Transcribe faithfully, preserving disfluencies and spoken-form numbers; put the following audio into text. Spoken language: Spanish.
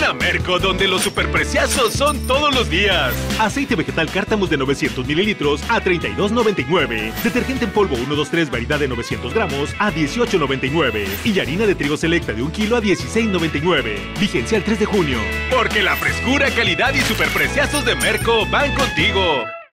a Merco, donde los superpreciazos son todos los días. Aceite vegetal Cártamos de novecientos mililitros a treinta y dos noventa y nueve. Detergente en polvo uno dos tres variedad de novecientos gramos a dieciocho noventa y nueve. Y harina de trigo selecta de un kilo a dieciséis noventa y nueve. Vigencia el tres de junio. Porque la frescura, calidad y superpreciazos de Merco van contigo.